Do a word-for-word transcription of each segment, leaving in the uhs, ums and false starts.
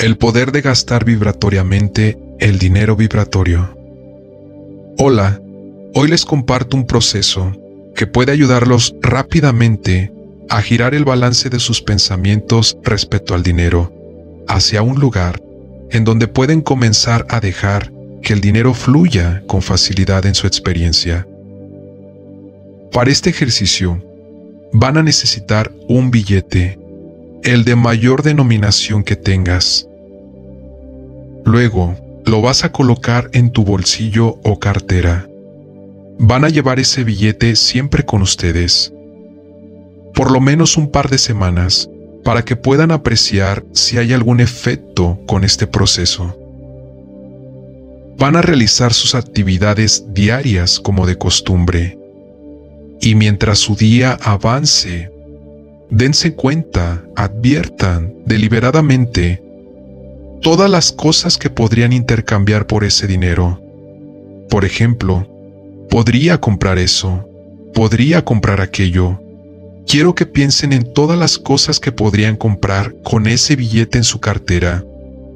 El poder de gastar vibratoriamente el dinero vibratorio. Hola, hoy les comparto un proceso que puede ayudarlos rápidamente a girar el balance de sus pensamientos respecto al dinero hacia un lugar en donde pueden comenzar a dejar que el dinero fluya con facilidad en su experiencia. Para este ejercicio, van a necesitar un billete, el de mayor denominación que tengas. Luego, lo vas a colocar en tu bolsillo o cartera. Van a llevar ese billete siempre con ustedes, por lo menos un par de semanas, para que puedan apreciar si hay algún efecto con este proceso. Van a realizar sus actividades diarias como de costumbre, y mientras su día avance, dense cuenta, adviertan deliberadamente todas las cosas que podrían intercambiar por ese dinero. Por ejemplo, podría comprar eso, podría comprar aquello. Quiero que piensen en todas las cosas que podrían comprar con ese billete en su cartera.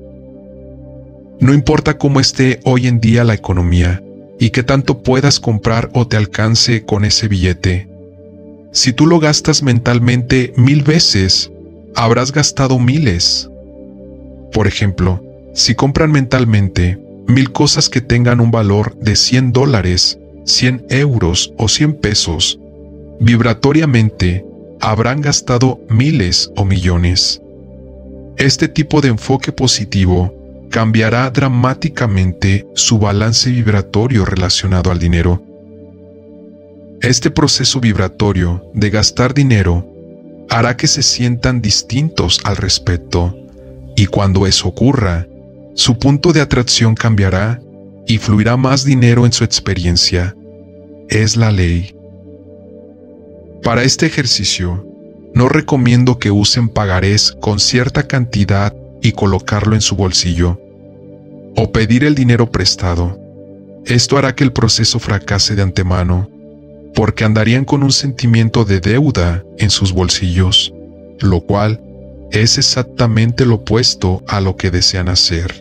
No importa cómo esté hoy en día la economía y qué tanto puedas comprar o te alcance con ese billete. Si tú lo gastas mentalmente mil veces, habrás gastado miles. Por ejemplo, si compran mentalmente mil cosas que tengan un valor de cien dólares, cien euros o cien pesos, vibratoriamente habrán gastado miles o millones. Este tipo de enfoque positivo cambiará dramáticamente su balance vibratorio relacionado al dinero. Este proceso vibratorio de gastar dinero hará que se sientan distintos al respecto, y cuando eso ocurra, su punto de atracción cambiará y fluirá más dinero en su experiencia. Es la ley. Para este ejercicio, no recomiendo que usen pagarés con cierta cantidad y colocarlo en su bolsillo, o pedir el dinero prestado. Esto hará que el proceso fracase de antemano, porque andarían con un sentimiento de deuda en sus bolsillos, lo cual es exactamente lo opuesto a lo que desean hacer.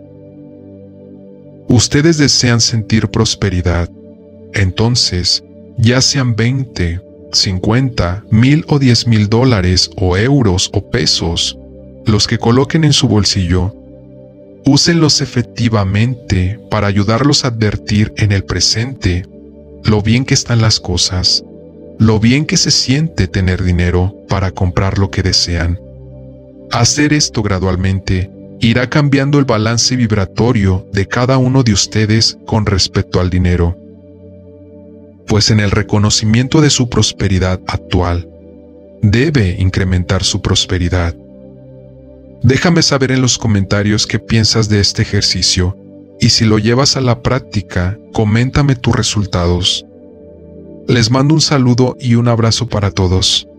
Ustedes desean sentir prosperidad, entonces, ya sean veinte, cincuenta, mil o diez mil dólares o euros o pesos, los que coloquen en su bolsillo, úsenlos efectivamente para ayudarlos a advertir en el presente lo bien que están las cosas, lo bien que se siente tener dinero para comprar lo que desean. Hacer esto gradualmente irá cambiando el balance vibratorio de cada uno de ustedes con respecto al dinero, pues en el reconocimiento de su prosperidad actual, debe incrementar su prosperidad. Déjame saber en los comentarios qué piensas de este ejercicio, y si lo llevas a la práctica, coméntame tus resultados. Les mando un saludo y un abrazo para todos.